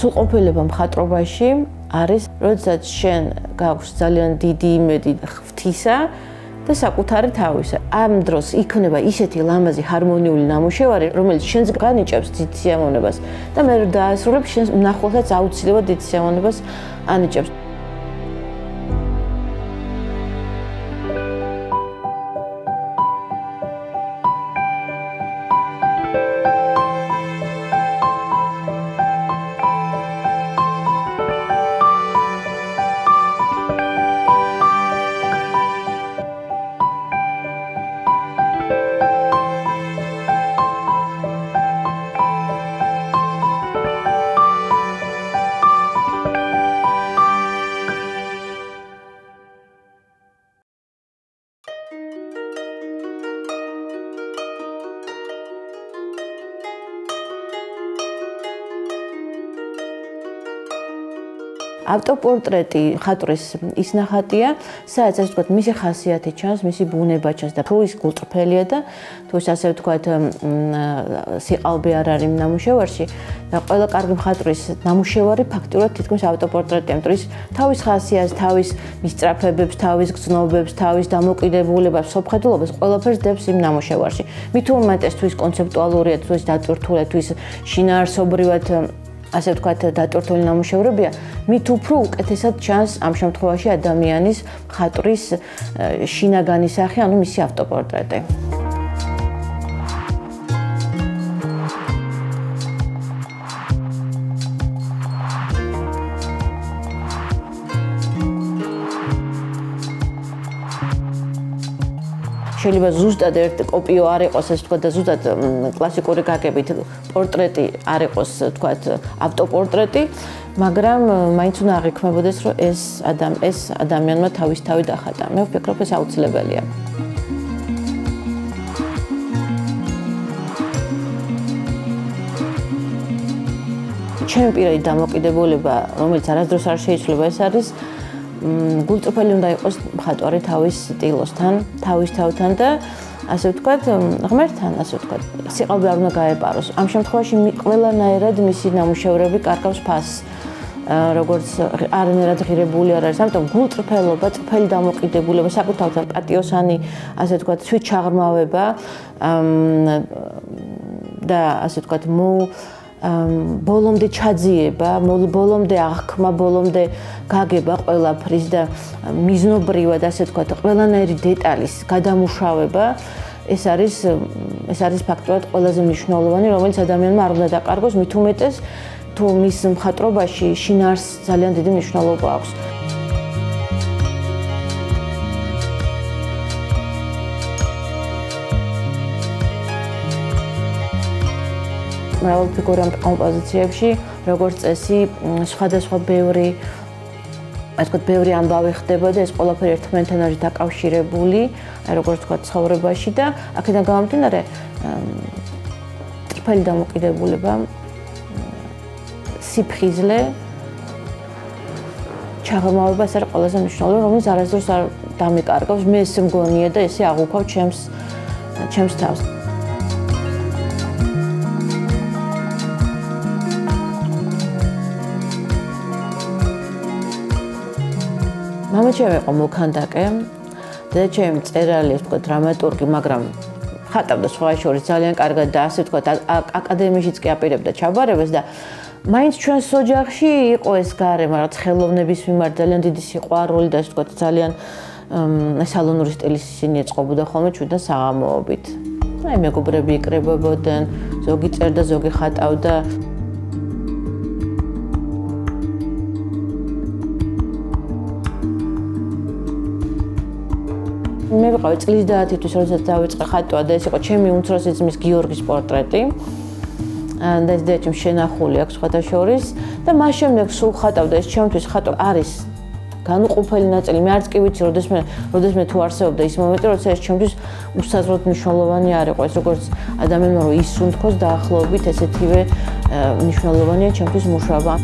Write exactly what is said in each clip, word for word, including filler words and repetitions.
სრულყოფილება მხატვრობაში არის, როდესაც შენ გაქვს ძალიან დიდი იმედი ღვთისა და საკუთარი თავისა. ამ დროს იქნება ისეთი ლამაზი ჰარმონიული ნამუშევარი, რომელიც შენს განიჭებს დიდ სიამოვნებას და მე რომ დაასრულებ, შენს მნახველსაც აუცილებლად დიდ სიამოვნებას ანიჭებს. ავტოპორტრეტი ხატვრის ის ნახატია, სადაც ასე ვთქვათ, მისი ხასიათი ჩანს, მისი ბუნება ჩანს და თუ ის გულწრფელია და თუ ის ასე ვთქვათ, სიყალბე არ არის ნამუშევარში და ყველა კარგი მხატვრის ნამუშევარი ფაქტურად თითქმის ავტოპორტრეტია, იმიტომ ის თავის ხასიათს, თავის მისწრაფებებს, თავის გრძნობებს, თავის დამოკიდებულებას, სოფხედულობას ყველაფერს დებს იმ ნამუშევარში. მით უმეტეს თუ ის კონცეპტუალურია, თუ ის დატვირთულია, თუ ის შინაარსობრივად ასე ვთქვათ, დატვირთული ნამუშევრებია, მით უფრო უკეთესად ჩანს ამ შემთხვევაში ადამიანის მხატვრის შინაგანი სახე, ანუ მისი ავტოპორტრეტი. შეიძლება ზუსტად ერთ კოპიო არ იყოს, ასე ვთქვათ, და ზუსტად კლასიკური გაგებით პორტრეტი არ იყოს, ვთქვათ, ავტოპორტრეტი, მაგრამ მაინც უნდა აღიქმებოდეს, რომ ეს ადამ ეს ადამიანმა თავის თავი დახატა. მე ვფიქრობ, ეს აუცილებელია. ჩემი პირადი დამოკიდებულება, რომელიც არასდროს არ შეიცვლება, ეს არის გულწრფელი უნდა იყოს მხატვარი თავის სტილოსთან, თავის თავთან და ასე ვთქვათ, ღმერთთან, ასე ვთქვათ, სიყალბე არ უნდა გაეპაროს. ამ შემთხვევაში ყველანაირად მისი ნამუშევრები კარგავს ფასს, როგორც არანაირად ღირებული არ არის, ამიტომ გულწრფელობა, წრფელი დამოკიდებულება, საკუთავთან პატიოსანი, ასე ვთქვათ, თვით ჩაღრმავება და ასე ვთქვათ, მო ბოლომდე ჩაძიება, ბოლომდე აღქმა, ბოლომდე გაგება ყველაფრის და მიზნობრივად, ასე ვთქვათ, ყველანაირი დეტალის გადამუშავება, ეს არის ეს არის ფაქტურად ყველაზე მნიშვნელოვანი, რომელიც ადამიანმა არ უნდა დაკარგოს, მით უმეტეს თუ მის მხატვრობაში შინაარსს ძალიან დიდი მნიშვნელობა აქვს. მრავალფიგურიან კომპოზიციებში, როგორც წესი, სხვადასხვა ბევრი, ასე ვთქვათ, ბევრი ამბავი ხდება და ეს ყველაფერი ერთმანეთთან არის დაკავშირებული, როგორც ვთქვათ, ცხოვრებაში და აქედან გამომდინარე, წრფელი დამოკიდებულება, სიფხიზლე, ჩაღრმავება ეს არის ყველაზე მნიშვნელოვანი, რომელიც არასდროს არ დამიკარგავს. მე ეს მგონია და ესე აღუქვავ ჩემს ჩემს თავს. მამაჩემი იყო მოქანდაკე, დედაჩემი მწერალი, ასე ვთქვათ, დრამატურგი, მაგრამ ხატავდა სხვა შორის ძალიან კარგად და ასე ვთქვათ, აკადემიაშიც კი აპირებდა ჩაბარებას და მაინც ჩვენს ოჯახში იყო ეს გარემო, რაღაც ხელოვნების მიმართ ძალიან დიდი სიყვარული და ასე ვთქვათ, ძალიან სალონური სტილის ისინი ეწყობოდა ხოლმე ჩვენთან საღამოობით. აი მეგობრები იკრებებოდნენ, ზოგი წერდა, ზოგი ხატავდა. მე ვიყავი წლის დაათისთვის, როდესაც დავიწყე ხატვა და ეს იყო ჩემი უმცროსი ძმის გიორგის პორტრეტი. და ეს დედაჩემ შენახული აქვს სხვათა შორის და მას შემდეგ სულ ხატავდა ეს ჩემთვის ხატვა არის განუყოფელი ნაწილი. მე არც კი ვიცი, როდესმე როდესმე თუ არსებობდა ის მომენტი, როცა ეს ჩემთვის უსაზღვროდ მნიშვნელოვანი არ იყო. ეს როგორც ადამიანმა რომ ისუნთქოს დაახლოებით, ესეთივე მნიშვნელოვანია ჩემთვის მუშაობა.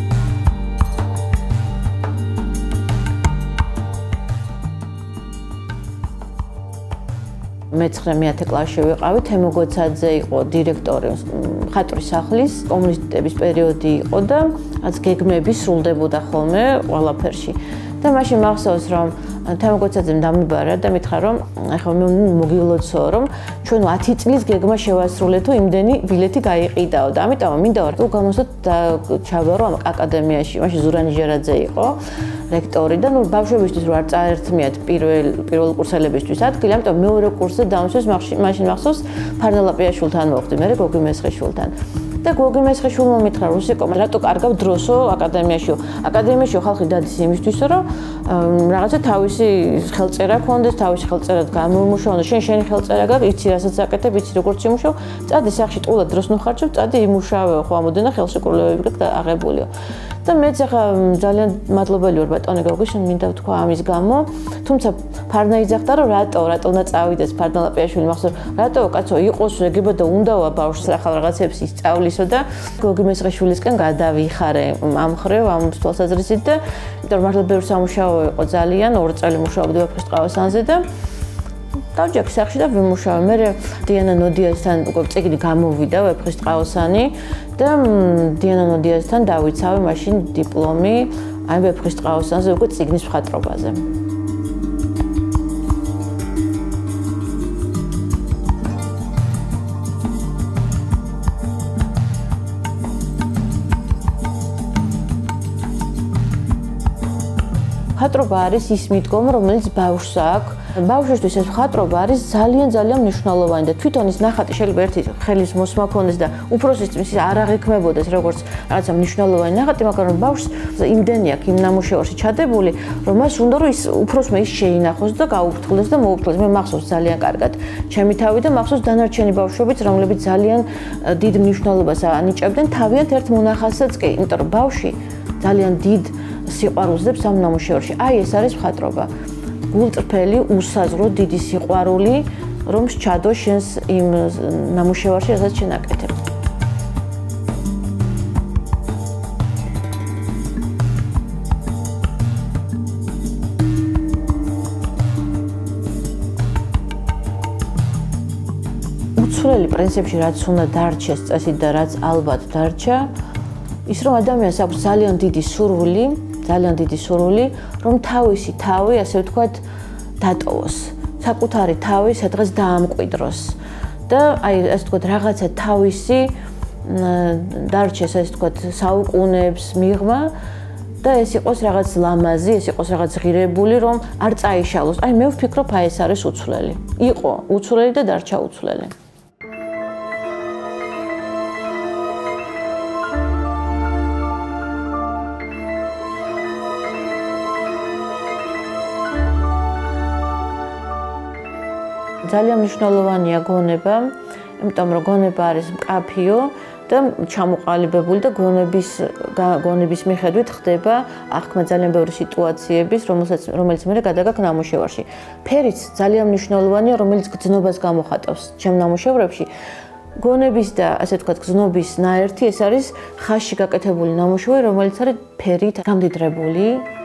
მეცხრე მეათე კლასში ვიყავი, თემო გოცაძე იყო დირექტორი მხატვრის სახლის, კომუნისტების პერიოდი იყო და რაც გეგმები სრულდებოდა ხოლმე ყველაფერში. და მაშინ მახსოვს რომ თემო გოცაძემ დამიბარა და მითხრა რომ ახლა მე მოგილოცო რომ ჩვენ ათი წლის გეგმა შევასრულეთ თუ იმდენი ბილეთი გაიყიდაო და ამიტომ მინდა რომ გამოსოთ და ჩავარო ამ აკადემიაში. მაშინ ზურანი ჟერაძე იყო რექტორი და ნუ ბავშვებისთვის რო არ წაერთმიათ პირველ პირველ კურსელებისთვის ადგილი, ამიტომ მეორე კურსზე დავსვეს მაშინ მახსოვს ფარნალაპიაშვილთან მოხვდი, მე გოგი მესხიშვილთან. და გოგი მესხიშვილმა მითხრა რუსიკო, რატო კარგავ დროსო აკადემიაშიო? აკადემიაშიო ხალხი დადის იმისთვის, რომ რაღაცა თავისი ხელწერა ქონდეს, თავისი ხელწერად გამომუშავოს. შენ შენი ხელწერა გაქვს, იცი რასაც აკეთებ, იცი როგორც იმუშავ. წადი სახში ტყუილად დროს ნუხარჩევ, წადი იმუშავეო, ხო ამოდენა ხელში კურსები გაქვს და აღებულიო. და მეც ახლა ძალიან მადლობელი ვარ ბატონი გოგის, მინდა ვთქვა ამის გამო. თუმცა ფარნა იძახდა რომ რატო, რატო უნდა წავიდეს ფარნალაპიაშვილი, მახსოვს, რატო კაცო იყოს ეგება და უნდავა ბავშვს ახალ რაღაცებს ისწავლისო და გოგი მესხიშვილისკენ გადავიხარე ამ ხრივ, ამ თვალსაზრისით და იმიტომ მართლა ბევრი სამუშაო იყო ძალიან, ორი წელი მუშაობდი ვეფხისტყაოსანზე და დავჯექი სახში და ვიმუშავე. მე დიანა ნოდიასთან უკვე წიგნი გამოვიდა ვეფხისტყაოსანი და დიანა ნოდიასთან დავიცავე მაშინ დიპლომი აი ვეფხისტყაოსანზე უკვე წიგნის მხატვრობაზე. მხატვრობა არის ის მიდგომა, რომელიც ბავშვს აქვს. ბავშვისთვის ეს მხატვრობა არის ძალიან ძალიან მნიშვნელოვანი და თვითონ ის ნახატი შეიძლება ერთი ხელის მოსმა ქონდეს და უფროსისთვის ის არ აღიქმებოდეს როგორც რაღაცა მნიშვნელოვანი ნახატი, მაგრამ რომ ბავშვს იმდენი აქვს იმ ნამუშევარში ჩადებული, რომ მას უნდა რომ ის უფროსმა ის შეინახოს და გაუფრთხილდეს და მოუფრთხილდეს. მე მახსოვს ძალიან კარგად ჩემი თავი და მახსოვს დანარჩენი ბავშვებიც, რომლებიც ძალიან დიდ მნიშვნელობას ანიჭებდნენ თავიანთ ერთ მონახაზსაც კი, იმიტომ რომ ბავშვი ძალიან დიდ სიყვარულს დებს ამ ნამუშევარში. აი ეს არის მხატვრობა. გულწრფელი, უსაზღვრო, დიდი სიყვარული, რომ სჩადო შენს იმ ნამუშევარში, რასაც შენ აკეთებ. უცვლელი პრინციპში რაც უნდა დარჩეს წესით და რაც ალბათ დარჩა, ის რომ ადამიანს აქვს ძალიან დიდი სურვილი, ძალიან დიდი სურვილი, რომ თავისი თავი, ასე ვთქვათ, დატოვოს. საკუთარი თავი სადღაც დაამკვიდროს. და აი, ასე ვთქვათ, რაღაცა თავისი დარჩეს, ასე ვთქვათ, საუკუნეებს მიღმა და ეს იყოს რაღაც ლამაზი, ეს იყოს რაღაც ღირებული, რომ არ წაიშალოს. აი, მე ვფიქრობ, აი ეს არის უცვლელი. იყო უცვლელი და დარჩა უცვლელი. ძალიან მნიშვნელოვანია გონება, იმიტომ რომ გონება არის მკაფიო და ჩამოყალიბებული და გონების გონების მიხედვით ხდება აღქმა ძალიან ბევრი სიტუაციების, რომელსაც რომელიც მე გადაგაქვს ნამუშევარში. ფერიც ძალიან მნიშვნელოვანია, რომელიც გრძნობას გამოხატავს ჩემ ნამუშევრებში. გონების და ასე ვთქვათ, გრძნობის ნაერთი ეს არის ხაზში გაკეთებული ნამუშევარი, რომელიც არის ფერით გამდიდრებული.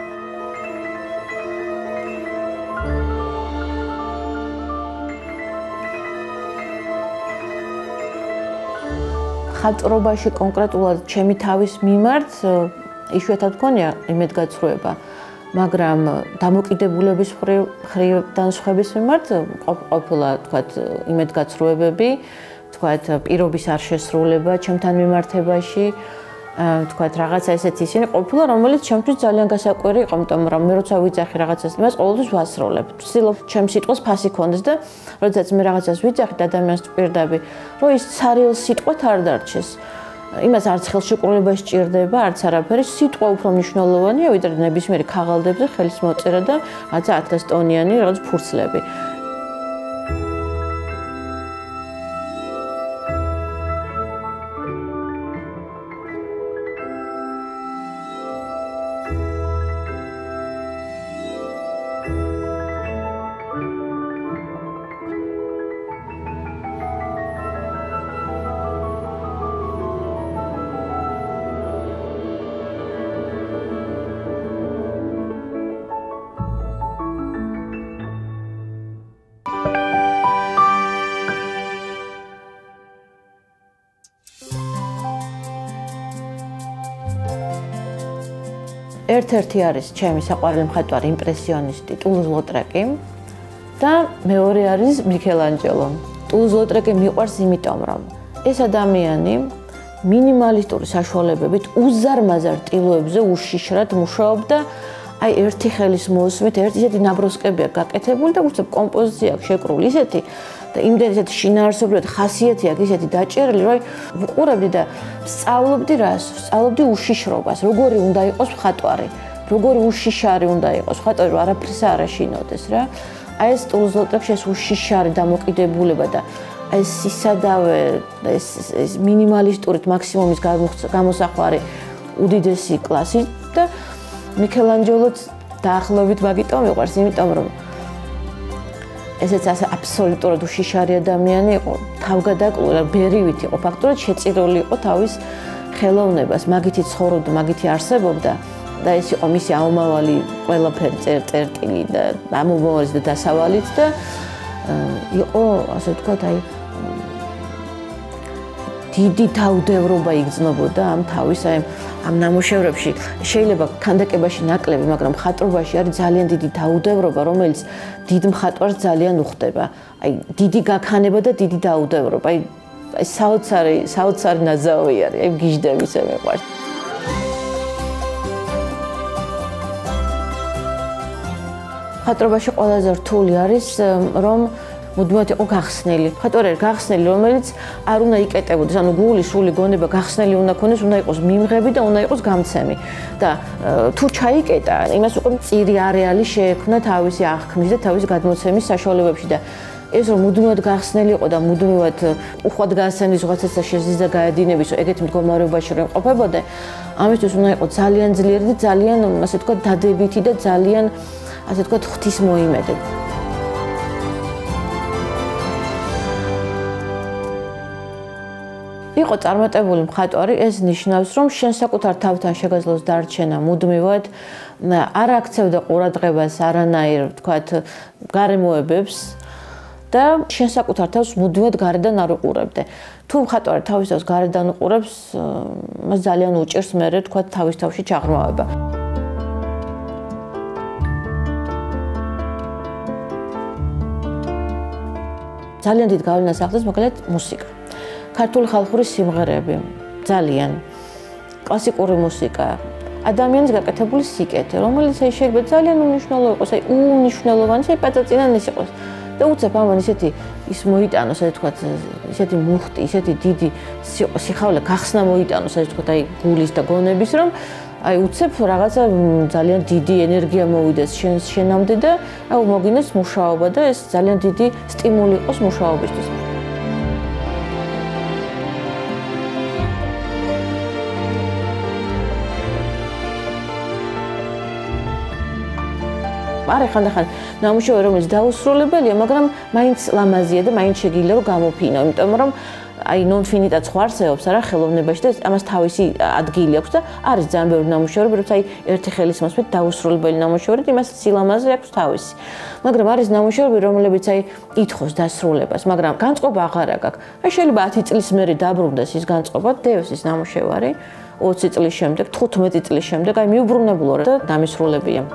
მხატვრობაში კონკრეტულად ჩემი თავის მიმართ იშვიათად მქონია იმედგაცრუება, მაგრამ დამოკიდებულების მხრივ განსხვავების მიმართ ყოფილა, თქვათ, იმედგაცრუებები, თქვათ, პირობის არ შესრულება ჩემთან მიმართებაში, თქვათ, რაღაცა ესეთი ისინი ყოფილა, რომელიც ჩემთვის ძალიან გასაკვირი იყო, იმიტომ რომ მე როცა ვიძახი რაღაცას, იმას ყოველთვის ვასრულებ. ვცდილობ ჩემს სიტყვას ფასი ქონდეს და როდესაც მე რაღაცას ვიძახი და ადამიანს ვპირდები, რომ ის ცარიელ სიტყვით არ დარჩეს. იმას არც ხელშეკრულება სჭირდება, არც არაფერი, სიტყვა უფრო მნიშვნელოვანია, ვიდრე ნებისმიერი ქაღალდებზე ხელის მოწერა და რაღაცა ათას ტონიანი რაღაც ფურცლები. ერთ-ერთი არის ჩემი საყვარელი მხატვარი იმპრესიონისტი ტულუზ-ლოტრეკი და მეორე არის მიქელანჯელო. ტულუზ-ლოტრეკი მიყვარს იმიტომ, რომ ეს ადამიანი მინიმალისტური საშუალებებით უზარმაზარ ტილოებზე უშიშრად მუშაობდა. აი ერთი ხელის მოსმით, ერთი ისეთი ნაბროსკებია გაკეთებული და უცებ კომპოზიცია აქვს შეკრული ისეთი და იმდენ ისეთი შინაარსობრივად ხასიათი აქვს ისეთი დაჭერილი, რომ ვუყურებდი და სწავლობდი რას? სწავლობდი უშიშრობას, როგორი უნდა იყოს მხატვარი, როგორი უშიშარი უნდა იყოს მხატვარი, რომ არაფერს არ აშინოდეს რა. აი ეს ტულუზ-ლოტრეკში ეს უშიშარი დამოკიდებულება და ეს ისადავე ეს ეს მინიმალისტურით მაქსიმუმის გამოსახვარი უდიდესი კლასი და მიქელანჯელოც დაახლოებით მაგიტომ მიყვარს, იმიტომ რომ ესეც ასე აბსოლუტურად უშიშარი ადამიანი იყო, თავგადაკლული, ბერივით იყო, ფაქტურად შეწირული იყო თავის ხელოვნებას, მაგითი ცხოვრობდა, მაგითი არსებობდა და ეს იყო მისი ამომავალი ყველაფერი წერტილი და ამომავალი და დასავალიც და იყო, ასე ვთქვათ, აი დიდი დაუდევრობა იგრძნობოდა ამ თავის აი ამ ნამუშევრებში. შეიძლება ქანდაკებაში ნაკლები, მაგრამ მხატვრობაში არის ძალიან დიდი დაუდევრობა, რომელიც დიდ მხატვარს ძალიან უხდება. აი დიდი გაქანება და დიდი დაუდევრობა. აი აი საოცარი, საოცარი ნაზავი არის. აი გიჟდები ისე მეყვარს. მხატვრობაში ყველაზე რთული არის, რომ მუდმივად იყო გახსნილი. მხატვარი არის გახსნილი, რომელიც არ უნდა იკეტებოდეს, ანუ გული, სული, გონება გახსნილი უნდა ქონდეს, უნდა იყოს მიმღები და უნდა იყოს გამცემი. და თუ ჩაიკეტა, იმას უკვე მწირი არეალი შეექმნა თავისი აღქმის და თავისი გადმოცემის საშუალებებში და ეს რომ მუდმივად გახსნილი იყო და მუდმივად უხვად გასცემის რაღაცას და შეზიზა გაედინების, ეგეთ მდგომარეობაში რომ ყოფებოდე, ამისთვის უნდა იყო ძალიან ძლიერი და ძალიან, ასე ვთქვათ, დადებითი და ძალიან, ასე ვთქვათ, ღვთისმოიმედე. იყო წარმატებული მხატვარი, ეს ნიშნავს, რომ შენ საკუთარ თავთან შეგაძლოს დარჩენა მუდმივად, არ აქცევდა ყურადღებას არანაირ, ვთქვათ, გარემოებებს და შენ საკუთარ თავს მუდმივად გარედან არ უყურებდე. თუ მხატვარი თავის თავს გარედან უყურებს, მას ძალიან უჭირს მერე, ვთქვათ, თავის თავში ჩაღრმავება. ძალიან დიდ გავლენას ახდენს მაგალითად მუსიკა. ქართული ხალხური სიმღერები, ძალიან კლასიკური მუსიკა, ადამიანის გაკეთებული სიკეთე, რომელიც აი შეიძლება ძალიან უნიშნელო იყოს, აი უნიშნელოვანი, აი პაწაწინანის იყოს. და უცებ ამან ისეთი ის მოიტანოს, ასე ვთქვათ, ისეთი მუხტი, ისეთი დიდი სიხარულე გახსნა მოიტანოს, ასე ვთქვათ, აი გულის და გონების, რომ აი უცებ რაღაცა ძალიან დიდი ენერგია მოვიდეს შენ შენამდე და აი მოგინეს მუშაობა და ეს ძალიან დიდი სტიმული იყოს მუშაობისთვის. არა ხანდახან ნამუშევარი რომელიც დაუსრულებელია, მაგრამ მაინც ლამაზია და მაინც შეგიძლია რომ გამოფინო, იმიტომ რომ აი ნონფინიტა ხვარსეობს არა ხელოვნებაში და ამას თავისი ადგილი აქვს და არის ძალიან ბევრი ნამუშევრები, როცა აი ერთი ხელის მოსმით დაუსრულებელი ნამუშევარი, იმას სილამაზე აქვს თავისი. მაგრამ არის ნამუშევრები, რომლებიც აი ითხოვს დასრულებას, მაგრამ განწყობა აღარ აქვს. აი შეიძლება ათი წლის მერე დაბრუნდეს ის განწყობა, დევს ის ნამუშევარი ოცი წლის შემდეგ, თხუთმეტი წლის შემდეგ, აი მიუბრუნებლო და დამისრულებია.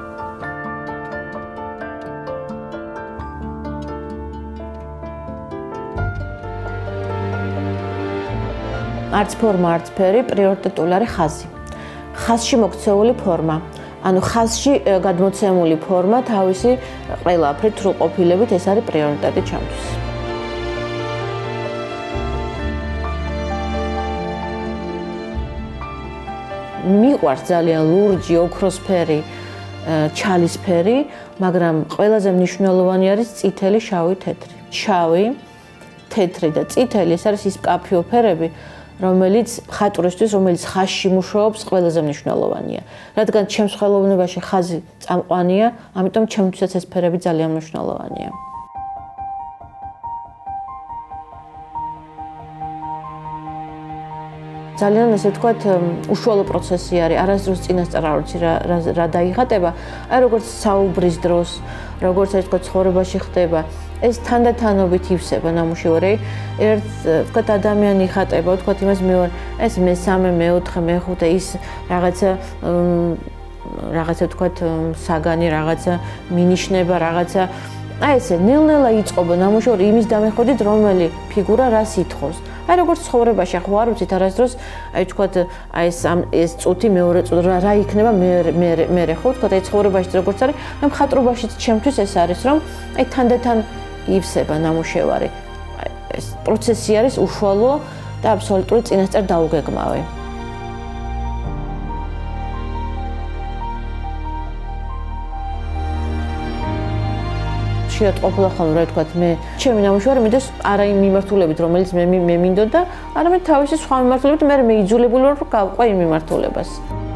არც ფორმა, არც ფერი, პრიორიტეტული არის ხაზი. ხაზში მოქცეული ფორმა. ანუ ხაზში გადმოცემული ფორმა თავისი ყველაფრით სრულყოფილებით ეს არის პრიორიტეტი ჩემთვის. მიყვარს ძალიან ლურჯი, ოქროსფერი, ჩალისფერი, მაგრამ ყველაზე მნიშვნელოვანი არის წითელი, შავი, თეთრი. შავი, თეთრი და წითელი ეს არის ის მკაფიო ფერები, რომელიც მხატვრისთვის, რომელიც ხაზში მუშაობს, ყველაზე მნიშვნელოვანია. რადგან ჩემს ხელოვნებაში ხაზი წამყვანია, ამიტომ ჩემთვისაც ეს ფერები ძალიან მნიშვნელოვანია. ძალიან ესე ვთქვათ, უშუალო პროცესი არის, არასდროს წინასწარ არ ვიცი რა რა დაიხატება, აი როგორც საუბრის დროს, როგორც ასე ვთქვათ, ცხოვრებაში ხდება. ეს თანდათანობით ივსება ნამუშევარი. ერთ ვთქვათ ადამიანი ხატება, ვთქვათ იმას მეორე, ეს მესამე, მეოთხე, მეხუთე ის რაღაცა რაღაცა ვთქვათ, საგანი, რაღაცა მინიშნება, რაღაცა აი ესე ნელ-ნელა იწყობა ნამუშევარი იმის დამეხოდით, რომელი ფიგურა რას ითხოვს. აი როგორც ცხოვრებაში ახლა არ ვიცით არასდროს აი ვთქვათ აი ეს ეს წუთი მეორე წუთი რა იქნება მე მე მე ხო ვთქვათ აი ცხოვრებაში როგორც არის, აი მხატვრობაშიც ჩემთვის ეს არის, რომ აი თანდათან ივსება ნამუშევარი. აი ეს პროცესი არის უშუალო და აბსოლუტური წინასწარ დაუგეგმავი. შეიძლება ყოფილა ხოლმე რა ვთქვათ მე ჩემი ნამუშევარი მინდოს არა იმ მიმართულებით რომელიც მე მე მინდოდა არამედ თავისი სხვა მიმართულებით მე მე იძულებული ვარ რომ გავყვე იმ მიმართულებას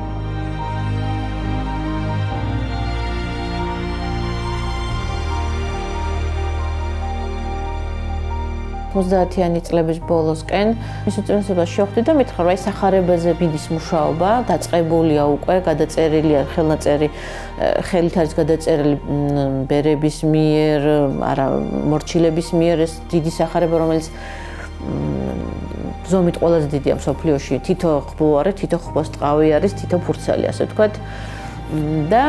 ოცდაათიანი წლების ბოლოსკენ მის უწესრობას შევხვდი და მითხრა რომ აი სახარებაზე ბიდის მუშაობა დაწყებულია უკვე, გადაწერილია ხელნაწერი ხელით არის გადაწერილი ბერების მიერ, არა მორჩილების მიერ ეს დიდი სახარება რომელიც ზომით ყველაზე დიდია მსოფლიოში, თითო ხბო არის, თითო ხბოს ტყავი არის, თითო ფურცელი ასე ვთქვათ და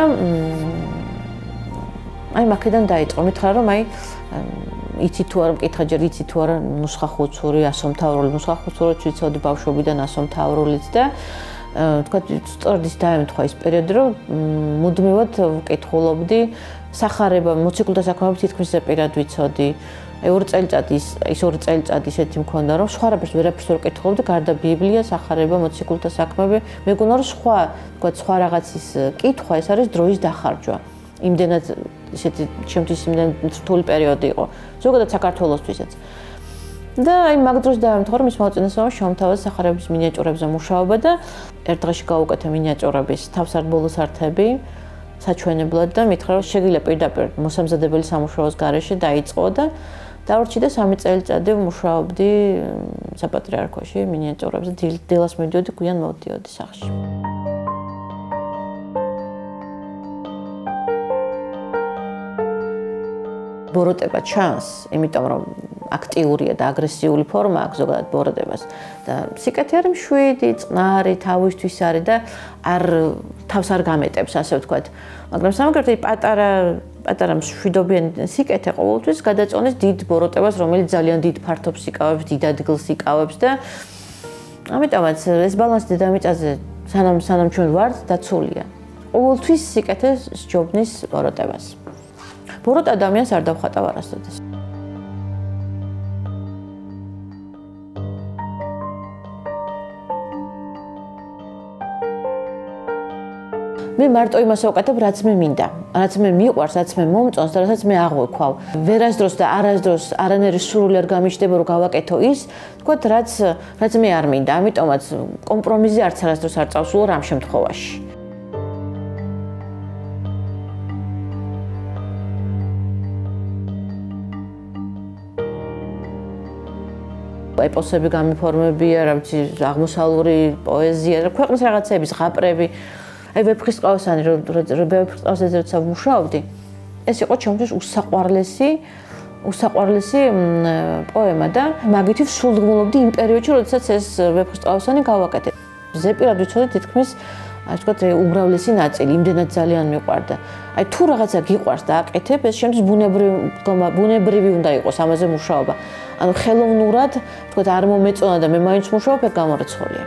აი მაქედან დაიწყო, მითხრა რომ აი იცი თუ არა მკითხა ჯერ იცი თუ არა ნუსხა ხუცური ასომთავრული ნუსხა ხუცურიც ვიცოდი ბავშვობიდან ასომთავრულიც და ვთქვათ სწორედ ის დაემთხვა ის პერიოდი რომ მუდმივად ვკითხულობდი სახარება მოციქულთა საქმეებს თითქმის ზეპირად ვიცოდი აი ორი წელიწადი ის ის ორი წელიწადი ისეთი მქონდა რომ სხვა რაფერს ვერაფერს ვერ ვკითხულობდი გარდა ბიბლია სახარება მოციქულთა საქმეები მეგონა რომ სხვა ვთქვათ სხვა რაღაცის კითხვა ეს არის დროის დახარჯვა იმდენად ისეთი ჩემთვის იმდენად რთული პერიოდი იყო ზოგადად საქართველოსთვისაც და აი მაგ დროს დაემთხვა რომ ის მოწინასწორება შემთავაზა სახარების მინიატიურებზე მუშაობა და ერთ დღეში გავუკეთე მინიატიურების თავსარდ-ბოლოსართები საჩვენებლად და მითხრა რომ შეგიძლია პირდაპირ მოსამზადებელი სამუშაოს გარეშე დაიწყო და დავრჩი და სამი წელიწადი ვმუშაობდი საპატრიარქოში მინიატიურებზე დილას მივდიოდი გვიან მოვდიოდი სახლში ბოროტება ჩანს, იმიტომ რომ აქტიურია და აგრესიული ფორმა აქვს ზოგადად ბოროტებას და სიკეთე არის მშვიდი, წყნარი, თავისთვის არის და არ თავს არ გამეტებს, ასე ვთქვათ. მაგრამ სამაგერტი პატარა პატარა მშვიდობიანი სიკეთე ყოველთვის გადაწონეს დიდ ბოროტებას, რომელიც ძალიან დიდ ფართობს იკავებს, დიდ ადგილს იკავებს და ამიტომაც ეს ბალანსი დედამიწაზე სანამ სანამ ჩვენ ვართ დაცულია. ყოველთვის სიკეთე სჯობნის ბოროტებას. ბოროტ ადამიანს არ დავხატავ არასოდეს. მე მარტო იმას ვაკეთებ, რაც მე მინდა, რაც მე მიყვარს, რაც მე მომწონს და რასაც მე აღვექვავ. ვერასდროს და არასდროს არანაირი სურვილი არ გამიჩნდება, რომ გავაკეთო ის, თქვათ, რაც რაც მე არ მინდა. ამიტომაც კომპრომისზე არც არასდროს არ წავსულო რამ შემთხვევაში. ეპოსები გამიფორმებია, რა ვიცი, აღმოსავლური პოეზია, ქვეყნის რაღაცები, ზღაპრები. აი ვეფხისტყაოსანი, რომ ვეფხისტყაოსანზე როცა ვმუშაობდი, ეს იყო ჩემთვის უსაყვარლესი, უსაყვარლესი პოემა და მაგით ვსულდგმულობდი იმ პერიოდში, როდესაც ეს ვეფხისტყაოსანი გავაკეთე. ზეპირად ვიცოდი თითქმის, აი ვთქვათ, უმრავლესი ნაწილი, იმდენად ძალიან მიყვარდა. აი თუ რაღაცა გიყვარს და აკეთებ, ეს შემთხვევაში ბუნებრივი ბუნებრივი უნდა იყოს ამაზე მუშაობა. ანუ ხელოვნურად, ვთქვათ, არ მომეწონა და მე მაინც მუშაობ, ეგ გამორიცხულია.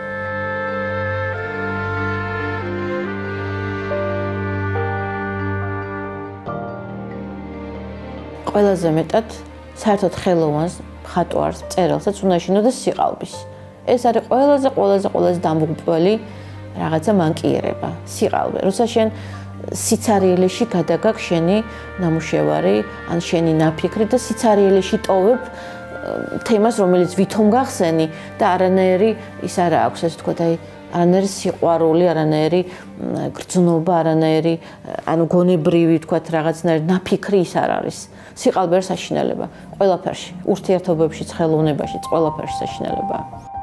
ყველაზე მეტად საერთოდ ხელოვანს, მხატვარს, მწერალსაც უნდა შინოდეს სიყალბის. ეს არის ყველაზე ყველაზე ყველაზე დამღუპველი რაღაცა მანკიერება, სიყალბე. როცა შენ სიცარიელეში გადაგაგ შენი ნამუშევარი, ან შენი ნაფიქრი და სიცარიელეში ტოვებ თემას, რომელიც ვითომ გახსენი და არანაირი ის არა აქვს, ასე ვთქვათ, აი არანაირი სიყვარული, არანაირი გრძნობა, არანაირი ანუ გონებრივი, ვთქვათ, რაღაცნაირი ნაფიქრი ის არ არის. სიყალბე არის საშინელება ყველაფერში, ურთიერთობებშიც, ხელოვნებაშიც, ყველაფერში საშინელებაა.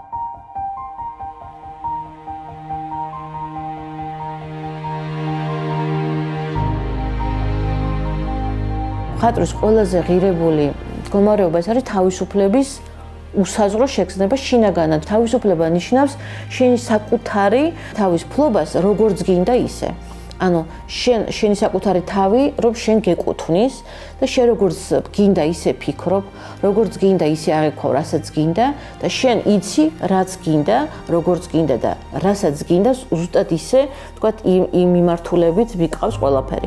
მხატვრის ყველაზე ღირებული მდგომარეობა ეს არის თავისუფლების უსაზღვრო შეგრძნება შინაგანად. თავისუფლება ნიშნავს შენი საკუთარი თავისუფლებას როგორც გინდა ისე. ანუ შენ შენი საკუთარი თავი რომ შენ გეკუთვნის და შენ როგორც გინდა ისე ფიქრობ, როგორც გინდა ისე აღიქვა, რასაც გინდა და შენ იცი, რაც გინდა, როგორც გინდა და რასაც გინდა, ზუსტად ისე, თქვათ, იმ მიმართულებით ვიყავს ყველაფერი.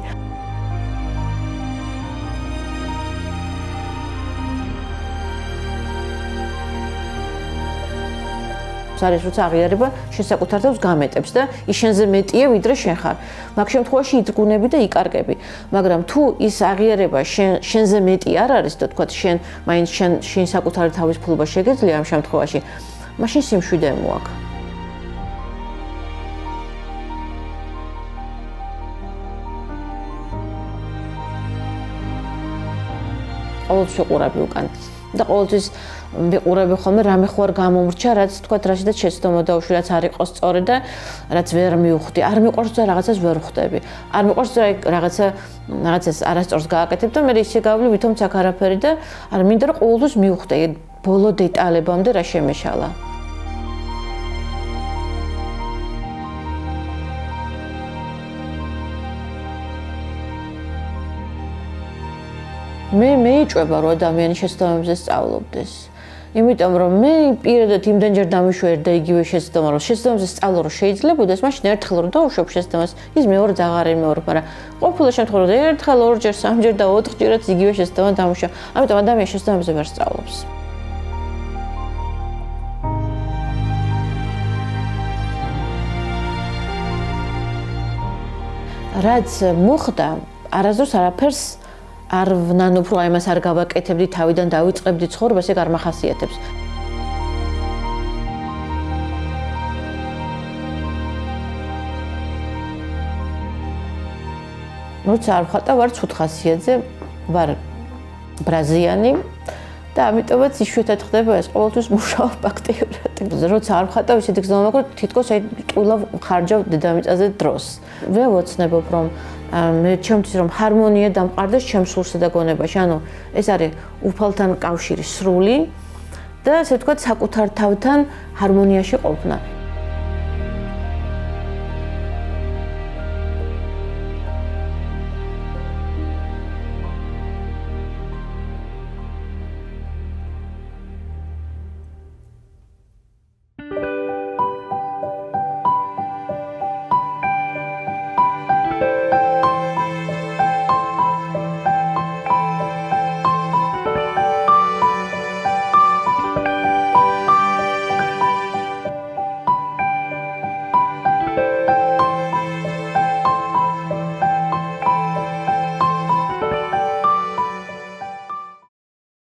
არის როცა აღიარება შენ საკუთარ თავს გამეტებს და ის შენზე მეტია ვიდრე შენ ხარ. მაგ შემთხვევაში იძგუნები და იკარგები. მაგრამ თუ ის აღიარება შენ შენზე მეტი არ არის და თქვა შენ მაინც შენ შენ საკუთარი თავის ფლობა შეგეძლია ამ შემთხვევაში, მაშინ სიმშვიდე მოაქვს. ყოველთვის ვიყურები უკან და ყოველთვის ვიყურები ხოლმე რამე ხო არ გამომრჩა, რაც თქვა რაშიდაც შეცდომა დაუშვი, რაც არ იყოს სწორი და რაც ვერ მივხვდი. არ მიყვარს და რაღაცას ვერ ხვდები. არ მიყვარს და რაღაცა რაღაცას არასწორს გააკეთებ და მე ისე გავვლი, ვითომაც აქ არაფერი და არ მინდა რომ ყოველთვის მივხვდე ბოლო დეტალებამდე რა შემეშალა. მე მეიჭვება რომ ადამიანი შეცდომებზე სწავლობდეს. იმიტომ რომ მე პირადად იმდენჯერ დამიშვერ და იგივე შეცდომა რომ შეცდომებზე სწავლა რომ შეიძლებოდეს, მაშინ ერთხელ რომ დავუშვებ შეცდომას, ის მეორედ აღარ იმეორებ, მაგრამ ყოფილი შემთხვევაში ერთხელ, ორჯერ, სამჯერ და ოთხჯერაც იგივე შეცდომა დამუშვა. ამიტომ ადამიანი შეცდომებზე ვერ სწავლობს. რაც მოხდა, არასდროს არაფერს არ ვნანობ რომ იმას არ გავაკეთებდი თავიდან დავიწყებდი ცხოვრებას, ეგ არ მახასიათებს. როცა არ ვხატავ, ვარ ცუთხასიათზე, ვარ ბრაზიანი და ამიტომაც იშვიათად ხდება ეს ყოველთვის მუშაობ აქტიურად. როცა არ ვხატავ, ისეთი გზნობა მაქვს, რომ თითქოს აი ტყუილა ხარჯავ დედამიწაზე დროს. ვერ ვოცნებობ რომ მე ჩემთვის რომ ჰარმონია დამყარდეს ჩემს სულსა და გონებაში. ანუ ეს არის უფალთან კავშირი სრული და ასე ვთქვათ საკუთარ თავთან ჰარმონიაში ყოფნა.